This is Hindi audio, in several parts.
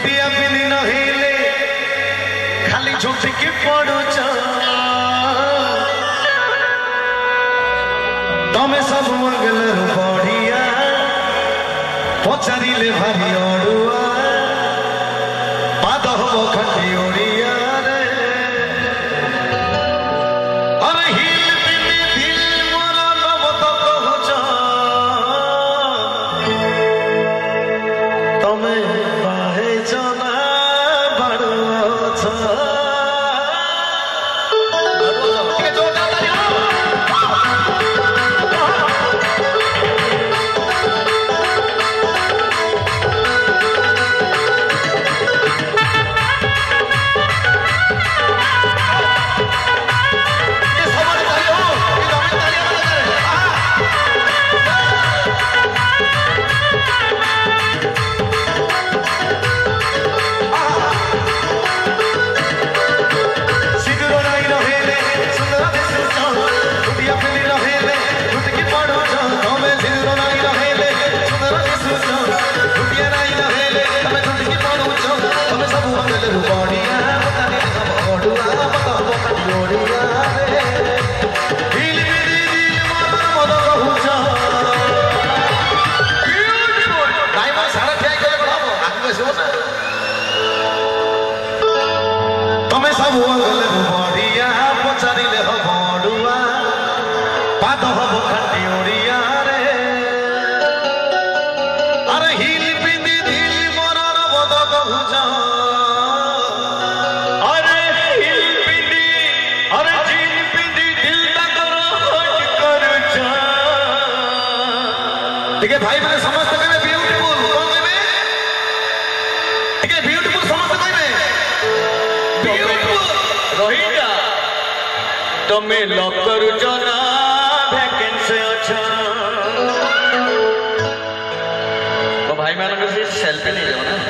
धुतिया पिंधि नहिले खाली झुटिकी पड़ुछ तमे सब मंगल बढ़िया पचारिले भारी अड़ुआ पाद हम खंडी ओडिया रे अरे हिल पिंधि दिल मोर नव तो कहुछ तमे बाहे जना बड़ुछ तमे सब बढ़िया पचारिले हम अड़ुआ पाद हम खंडी ओडिया रे अरे हिल पिंधि दिल मोर नव तो कहुछ अरे हिल पिंधि अरे झिल पिंधि दिल तकर हट करुछ ठीक है भाई मैंने समस्त कहबे ब्यूटीफुल कोन कहबे ठीक है ब्यूटीफुल समस्त कहबे रहीटा तमे लकर जना वैकेंसी अच्छा तो भाई मैंने से सेल्फी ले लो ना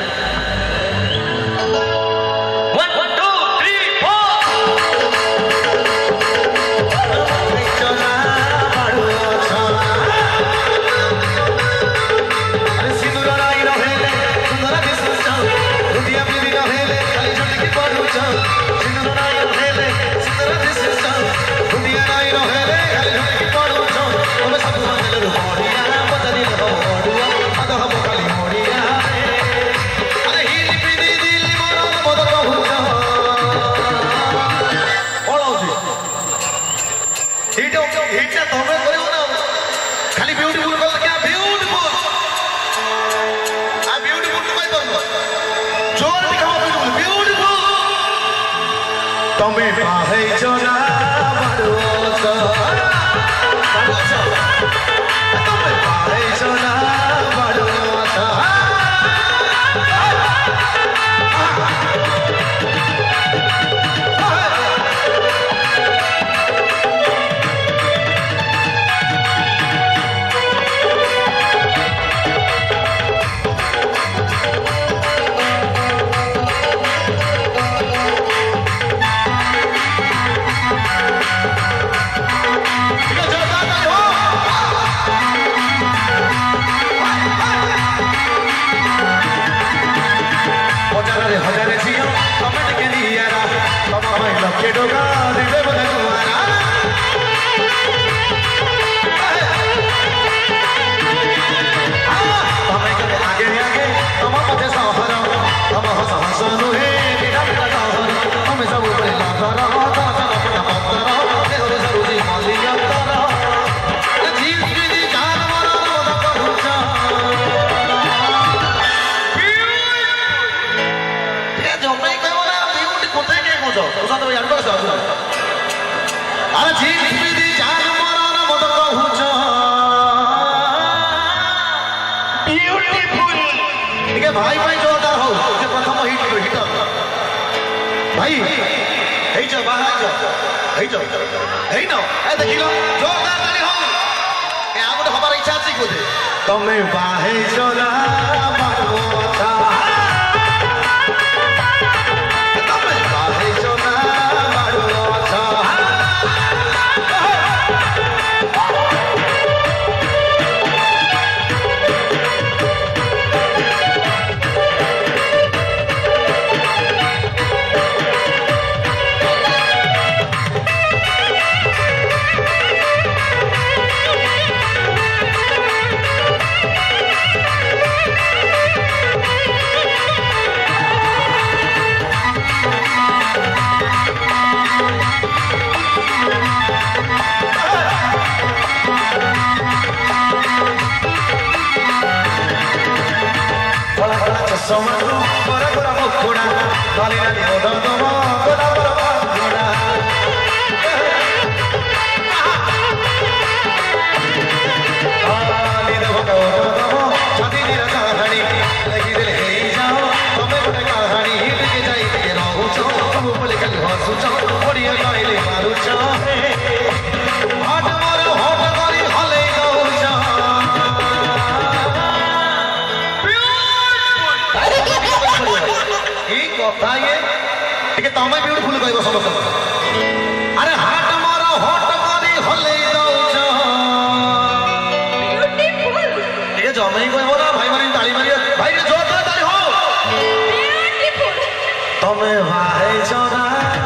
1 2 3 खाली ब्यूटीफुल कर क्या ब्यूटीफुल आ ब्यूटीफुल तो कोई बोल जोर दिखाओ ब्यूटीफुल तमे बाहे जना बड़ुछ तमे बाहे जना बड़ुछ भाई भाई जोरदार हो प्रथम हिट भाई जोरदार ताली हो आ गोटे हमार इच्छा अछि बोधे तमे बाहे चला बारबोता तमे बाहे चला बारबोता ଚଷମାକୁ ଗୋରା ଗୋରା ମୁଖୁଣା ନାଲି ନାଲି ଓଠ ତମ ଗୋଲାପର ପାଖୁଣା ଛାତିର କାହାଣୀ ଲେଖିଦେଲେ ହେଇଯାଅ ତମେ ଗୋଟେ କାହାଣୀ ଟିକେ ଯାଇ ଟିକେ ରହୁଛ ସବୁ ବୋଲି ଖାଲି ହସୁଛ ଓଡ଼ିଆ କହିଲେ ମାରୁଛ ହଟ ମୋର ହଟ କରି ହଲେଇ ଦଉଛ କି କଥା ଇଏ ଟିକେ ତମେ ବିୟୁଟିଫୁଲ କହିବ ସମସ୍ତଙ୍କୁ ଆରେ ହାଟ ମୋର ହଟ କରି ହଲେଇ ଦଉଛ ଟିକେ ଜମେଇ କହିବ ନା ଭାଇ ମାନେ ତାଳି ମାରିବେ ଭାଇ ଜୋରଦାର ତାଳି ହଉ ତମେ ଭାଇ ଚରା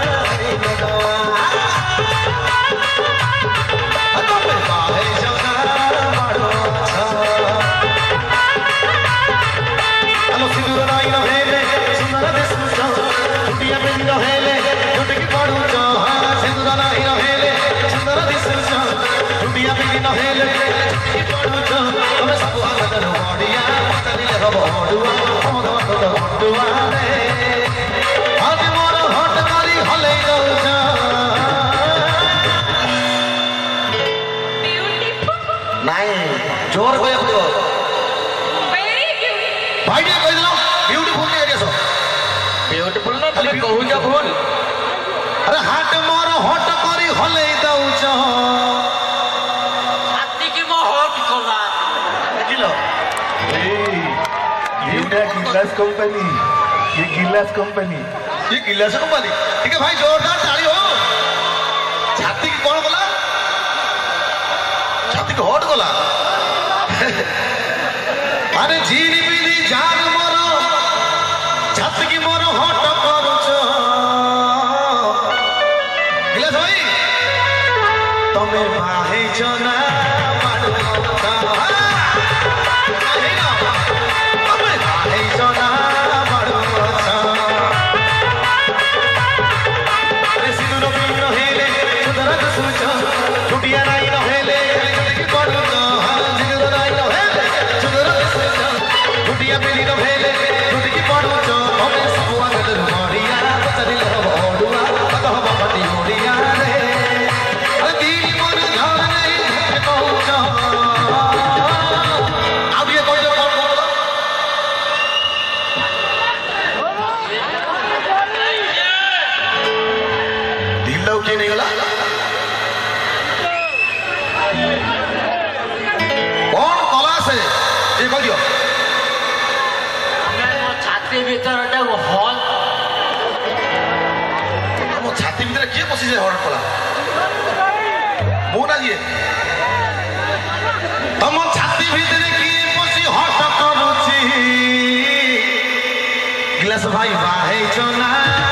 ତମେ ଭାଇ ଚରା ଆଲୋ ସିନ୍ଦୁର ନାଇ ରହେଲେ ସୁନ୍ଦର ଦିଶୁଛ ଛୁଟିଆ ପିନ୍ଧି ରହେଲେ ଛୁଟିକି ପଡୁଛ ସିନ୍ଦୁର ନାଇ ରହେଲେ ସୁନ୍ଦର ଦିଶୁଛ ଛୁଟିଆ ପିନ୍ଧି ରହେଲେ ଛୁଟିକି ପଡୁଛ ତମେ ସବୁ ହାତର ବଢିଆ ପଚାରିଲେ ହବ ଅଡୁଆ ଅଡୁଆ ରେ ଆଜି ମୋର ହଟ କରି ହଲେଇ ଦଉଛ ନାଇଁ ଜୋର କହିବାକୁ ପଡିବ ଭାଇ ଟିକେ କହିଦେଲ ବିୟୁଟିଫୁଲ ଟିକେ ଏଠି ଆସ ବିୟୁଟିଫୁଲ ନା ଖାଲି କହୁଛ ଭୁଲ ଆରେ ହାଟ ମୋର ହଟ କରି ହଲେଇ ଦଉଛ ହାତୀକି ମୋ ହଟ କଲା ଦେଖିଲ गिलास कंपनी ये गिलास कंपनी ठीक है भाई जोरदार ताली हो छाती की कौन गला छाती की हट गला अरे झीनी पीली जान मोर छाती की मोर हट करूछ गिलास भाई तमे बाहे जना छुटिया नाई रहेले छुटिया पेली रहेले छुटिकी पड़ुछ हमें सब आगे बढ़िया पचारिले हम ओडुआ कत हम पटी ओडिया रे अरे दिल मन घर नहीं कहूछ अब ये कोई कौन बोला दिल लोग के नहीं गला कौन कला से ये कह दियो छाती भीतर हल मो छाती भीतर किए पशि जाए हर कला मुना ये तुम छाती भीतर किए पशि हट करुछि गिलास भाई बाहे चना